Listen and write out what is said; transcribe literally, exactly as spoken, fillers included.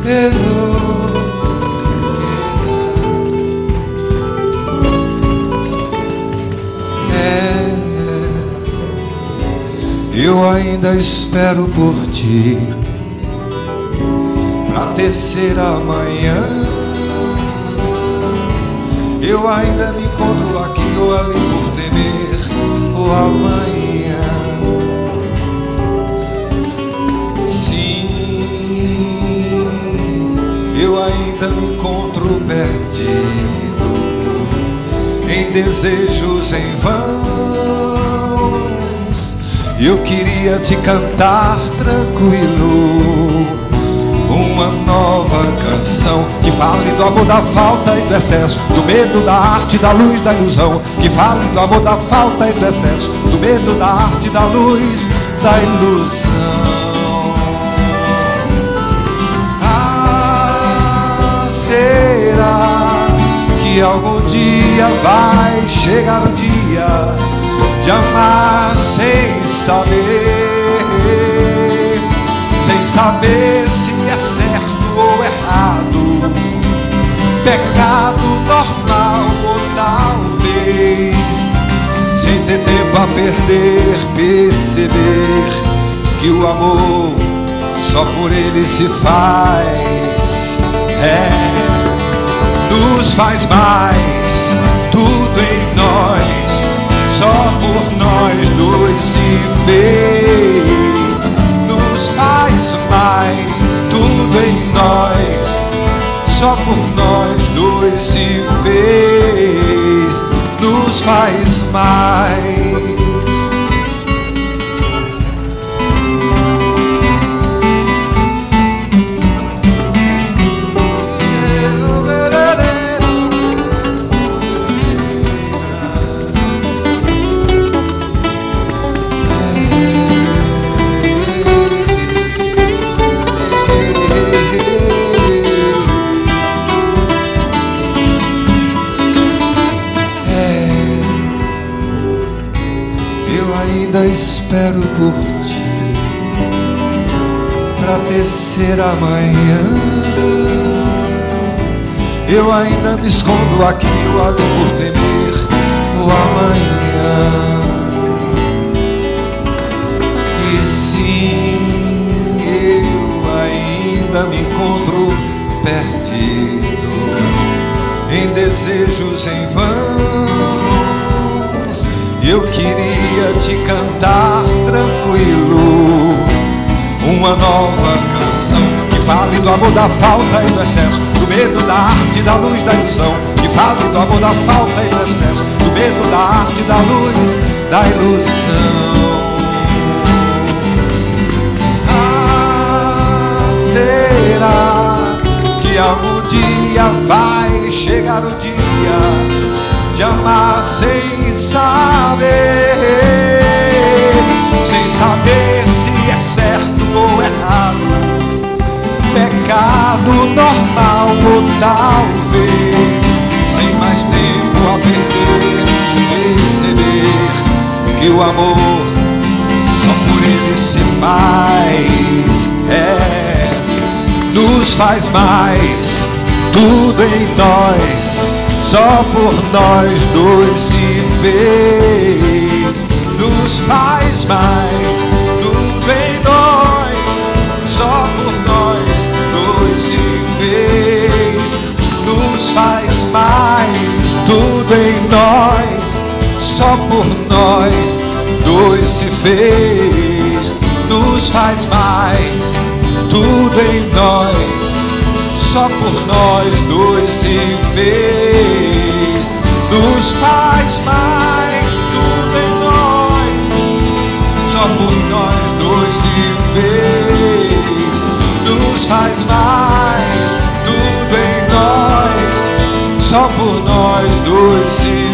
É, eu ainda espero por ti pra tecer amanhã. Eu ainda me encontro aqui ou ali por temer o amanhã. Sim, eu ainda me encontro perdido em desejos em vãos. Eu queria te cantar tranquilo uma nova canção que fale do amor, da falta e do excesso, do medo, da arte, da luz, da ilusão. Que fale do amor, da falta e do excesso, do medo, da arte, da luz, da ilusão. Ah, será que algum dia vai chegar o dia de amar sem saber, sem saber se é certo ou errado, pecado normal ou talvez, sem ter tempo a perder, perceber que o amor só por ele se faz, é, nos faz mais, tudo em nós, só por nós dois se fez, nos faz mais, tudo em nós, só por nós dois se fez, nos faz mais. Ainda espero por ti pra tecer amanhã. Eu ainda me escondo aqui ou ali por temer o amanhã. E sim, eu ainda me encontro perdido em desejos em vão. Eu queria te cantar tranquilo uma nova canção que fale do amor, da falta e do excesso, do medo, da arte, da luz, da ilusão. Que fale do amor, da falta e do excesso, do medo, da arte, da luz, da ilusão. Ah, será que algum dia vai chegar o dia de amar sem saber, sem saber se é certo ou errado, pecado normal ou talvez, sem mais tempo a perder, perceber que o amor só por ele se faz, é, nos faz mais, tudo em nós, só por nós dois se fez, nos faz mais, tudo em nós, só por nós dois se fez, nos faz mais, tudo em nós, só por nós dois se fez, nos faz mais, tudo em nós, só por nós dois se fez, nos faz mais, tudo em nós, só por nós dois se fez, nos faz mais, tudo em nós, só por nós dois se